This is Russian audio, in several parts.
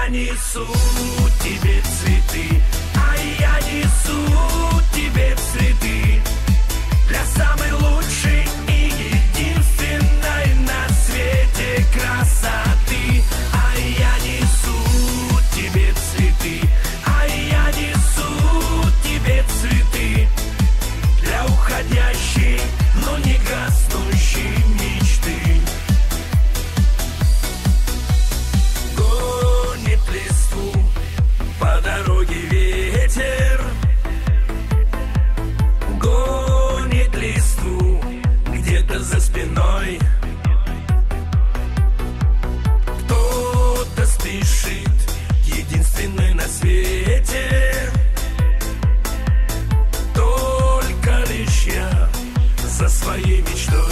несу тебе цветы, а я несу тебе цветы для самой лучшей и единственной на свете красоты. А я несу тебе цветы, а я несу тебе цветы для уходящей, но не гаснущей мечты. Гонит листву по дороге ветер, гонит листву где-то за спиной. Кто-то спешит, единственный на свете, только лишь я за своей мечтой.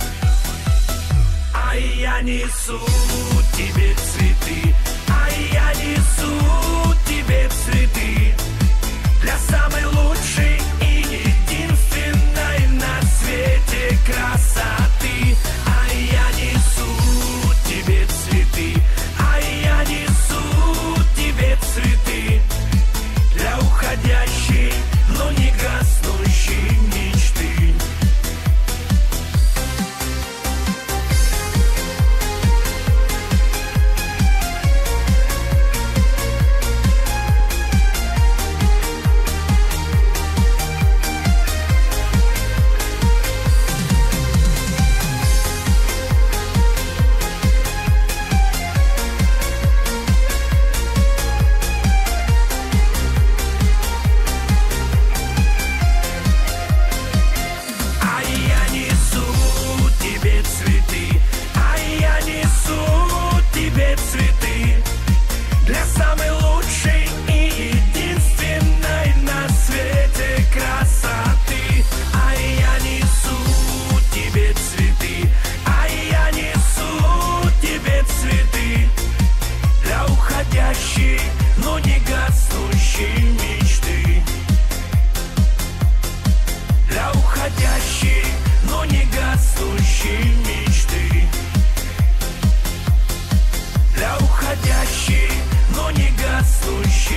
А я несу тебе цветы, а я несу тебе цветы для самой лучшей и единственной на свете красоты. А я несу тебе цветы, а я несу тебе цветы для уходящей, но не гаснущей мечты. Для самой лучшей и единственной на свете красоты. А я несу тебе цветы, а я несу тебе цветы для уходящей, но не гаснущей мечты. Для уходящей, но не гаснущей мечты. Для уходящей, но не гаснущей.